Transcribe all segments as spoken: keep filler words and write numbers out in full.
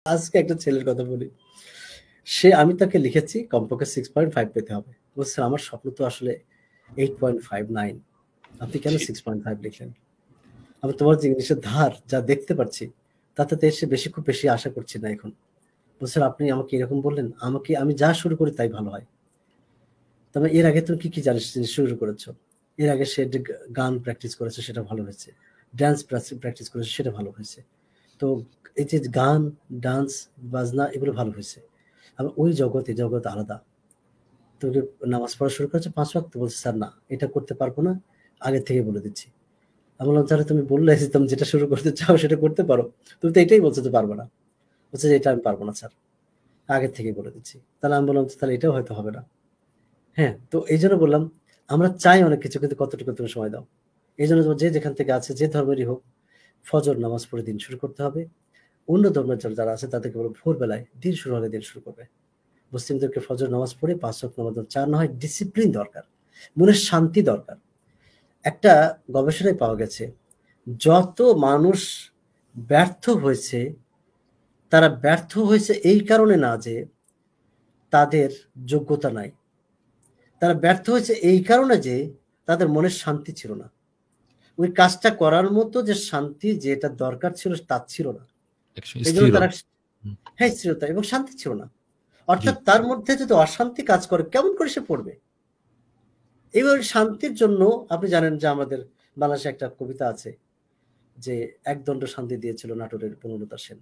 আজকে একটা ছেলের কথা বলি। সে আমি তাকে লিখেছি কমপক্ষে সিক্স পয়েন্ট ফাইভ পেতে হবে। বলছে আমার স্বপ্ন তো আসলে এইট পয়েন্ট ফাইভ নাইন আপনি কেন জি। সিক্স পয়েন্ট ফাইভ লিখলেন? আমি তোমার যে ইংলিশের ধার যা দেখতে পাচ্ছি, তাতে তো এর চেয়ে বেশি খুব বেশি আশা করছি না এখন। বলছে আপনি আমাকে এরকম বললেন, আমাকে আমি যা শুরু করি তাই ভালো হয়। তবে এর আগে তুমি কি, কি জানিস জিনিস শুরু করেছ? এর আগে সে যে গা গান প্র্যাকটিস করেছে সেটা ভালো হয়েছে। ড্যান্স প্রাস প্র্যাকটিস করেছে সেটা ভালো হয়েছে। তো এই যে গান, ডান্স, বাজনা এগুলো ভালো হয়েছে। আবার ওই জগৎ এই জগৎ আলাদা। তুমি কি নামাজ পড়া শুরু করেছো পাঁচ ওয়াক্ত? বলছে স্যার না, এটা করতে পারবো না। আগে থেকেই বলে দিচ্ছি। আমি বললাম তাহলে তুমি বললে যে তুমি যেটা শুরু করতে চাও সেটা করতে পারো। তুমি তো এটাই বলছো যে পারবে না। বলছে যে এটা আমি পারব না স্যার। আগে থেকেই বলে দিচ্ছি। তাহলে আমি বললাম তাহলে এটাও হয়তো হবে না। হ্যাঁ, তো এইজন্য বললাম আমরা চাই অনেক কিছু কিন্তু কতটুকু তুমি সময় দাও। এইজন্য যে যেখান থেকে আছে যে ধর্মেরই হোক, ফজর নামাজ পড়ে দিন শুরু করতে হবে। অন্য ধর্মের যারা আছে তাদেরকে বলব ভোরবেলায় দিন শুরু হলে দিন শুরু করবে। মুসলিমদেরকে ফজর নামাজ পড়ে পাঁচ ওয়াক্ত নামাজ চার না হয় ডিসিপ্লিন দরকার। মনের শান্তি দরকার। একটা গবেষণায় পাওয়া গেছে, যত মানুষ ব্যর্থ হয়েছে, তারা ব্যর্থ হয়েছে এই কারণে না যে তাদের যোগ্যতা নাই। তারা ব্যর্থ হয়েছে এই কারণে যে তাদের মনের শান্তি ছিল না। ওই কাজটা করার মতো যে শান্তি যেটা দরকার ছিল তার ছিল না। একসময় এইজন্য স্থির। তারা হুম। হ্যাঁ, স্থিরতা এবং শান্তি ছিল না। জি। অর্থাৎ তার মধ্যে যদি অশান্তি কাজ করে কেমন করে সে পড়বে? এবার শান্তির জন্য আপনি জানেন যে আমাদের বাংলাদেশে একটা কবিতা আছে যে, "একদণ্ড শান্তি দিয়েছিল নাটোরের বনলতা সেন।"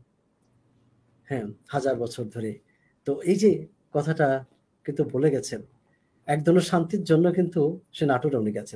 হ্যাঁ, হাজার বছর ধরে। তো এই যে কথাটা কিন্তু বলে গেছেন, একদণ্ড শান্তির জন্য কিন্তু সে নাটোরে উনি গেছেন।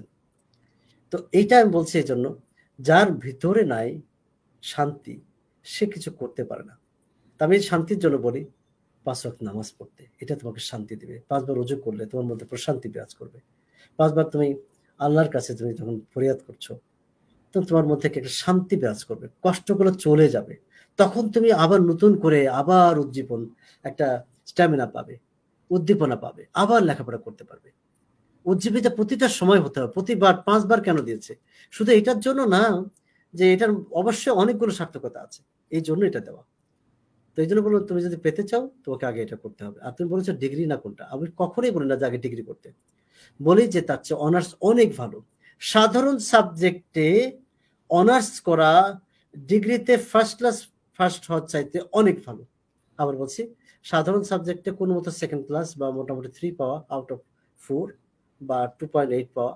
তো এইটা আমি বলছি এজন্য, যার ভিতরে নাই শান্তি, সে কিছু করতে পারে না। তো আমি শান্তির জন্য বলি, পাঁচ ওয়াক্ত নামাজ পড়তে। এটা তোমাকে শান্তি দিবে। পাঁচ বার ওযু করলে তোমার মধ্যে প্রশান্তি বিরাজ করবে। পাঁচ বার তুমি আল্লাহর কাছে তুমি যখন ফরিয়াদ করছো, তখন তোমার মধ্যে একটা শান্তি বিরাজ করবে। কষ্টগুলো চলে যাবে। তখন তুমি আবার নতুন করে আবার উজ্জীবন একটা স্ট্যামিনা পাবে, উদ্দীপনা পাবে। আবার লেখাপড়া করতে পারবে। উজ্জীবিত প্রতিটা সময় হতে হবে। প্রতিবার পাঁচ বার কেন দিয়েছে? শুধু এটার জন্য না যে এটার অবশ্যই অনেকগুলো সার্থকতা আছে। এইজন্য এটা দেওয়া। তো এইজন্য বললাম তুমি যদি পেতে চাও তোমাকে আগে এটা করতে হবে। আর তুমি বলেছো ডিগ্রি না কোনটা। আমি কখনোই বলি না যে আগে ডিগ্রি করতে। বলি যে তার চেয়ে অনার্স অনেক ভালো। সাধারণ সাবজেক্টে অনার্স করা ডিগ্রিতে ফার্স্ট ক্লাস ফার্স্ট হওয়ার চাইতে অনেক ভালো। আবার বলছি সাধারণ সাবজেক্টে কোনমতে সেকেন্ড ক্লাস বা মোটামুটি থ্রি পাওয়া আউট অফ ফোর বা টু পয়েন্ট এইট পাওয়া।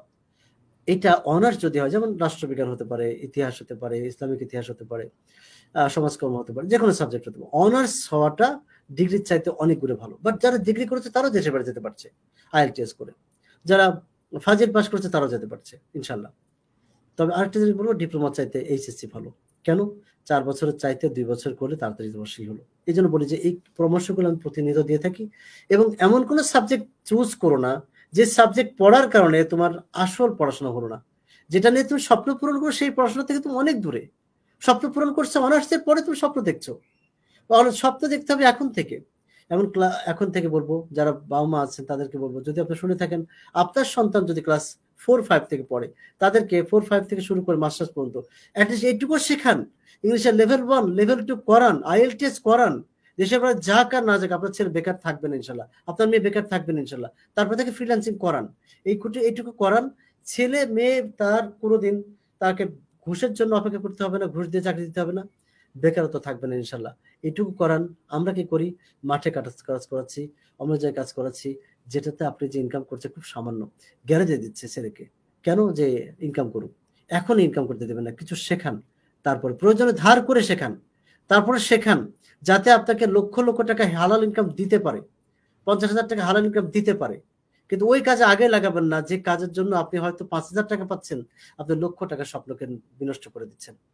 এটা অনার্স যদি হয় যেমন রাষ্ট্রবিজ্ঞান হতে পারে, ইতিহাস হতে পারে, ইসলামিক ইতিহাস হতে পারে, আ সমাজকর্ম হতে পারে। যেকোনো সাবজেক্ট হতে পারে। অনার্স হওয়াটা ডিগ্রির চাইতে অনেক গুণে ভালো। বাট যারা ডিগ্রি করেছে তারাও দেশের বাইরে যেতে পারছে আইএলটিএস করে। যারা ফাজিল পাস করেছে তারাও যেতে পারছে ইনশাআল্লাহ। তবে আরেকটা জিনিস বলব ডিপ্লোমার চাইতে এইচএসসি ভালো। কেন? চার বছরের চাইতে দুই বছর করলে তাড়াতাড়ি তোমার সেই হলো। এজন্য বলি যে এই পরামর্শগুলো আমি প্রতিনিয়ত দিয়ে থাকি এবং এমন কোন সাবজেক্ট চুজ করো না যে সাবজেক্ট পড়ার কারণে তোমার আসল পড়াশোনা হলো না। যেটা নিয়ে তুমি স্বপ্ন পূরণ করো সেই পড়াশোনা থেকে তুমি অনেক দূরে। স্বপ্ন পূরণ করছো অনার্সের পরে তুমি স্বপ্ন দেখছো। তাহলে স্বপ্ন দেখতে হবে এখন থেকে। এমন ক্লা এখন থেকে বলব যারা বাবা-মা আছেন তাদেরকে বলব যদি আপনি শুনে থাকেন আপনার সন্তান যদি ক্লাস ফোর ফাইভ থেকে পড়ে তাদেরকে ফোর ফাইভ থেকে শুরু করে মাস্টার্স পর্যন্ত এট লিস্ট এইটুকু শেখান। ইংলিশের লেভেল ওয়ান, লেভেল টু করান, আইএলটিএস করান। দেশের বাইরে যাক আর না যাক আপনার ছেলে বেকার থাকবে না ইনশাআল্লাহ। আপনার মেয়ে বেকার থাকবে না ইনশাআল্লাহ। তারপর থেকে ফ্রিল্যান্সিং করান। এই কুটু এইটুকু করান। ছেলে মেয়ে তার কোনদিন তাকে ঘুষের জন্য অপেক্ষা করতে হবে না, ঘুষ দিয়ে চাকরি দিতে হবে না। বেকারত্ব থাকবে না ইনশাআল্লাহ। এটুকু করান। আমরা কি করি? মাঠে কাটাস কাজ করাচ্ছি, অন্য জায়গায় কাজ করাচ্ছি। যেটাতে আপনি যে ইনকাম করছেন খুব সামান্য। গ্যারেজে দিচ্ছে ছেলেকে। কেন? যে ইনকাম করুক। এখন ইনকাম করতে দেবেন না। কিছু শেখান। তারপরে প্রয়োজনে ধার করে শেখান। তারপরে শেখান যাতে আপনাকে লক্ষ, লক্ষ টাকা হালাল ইনকাম দিতে পারে। পঞ্চাশ হাজার টাকা হালাল ইনকাম দিতে পারে। কিন্তু ওই কাজে আগে লাগাবেন না যে কাজের জন্য আপনি হয়তো পাঁচ হাজার টাকা পাচ্ছেন, আপনি লক্ষ টাকার স্বপ্নকে বিনষ্ট করে দিচ্ছেন।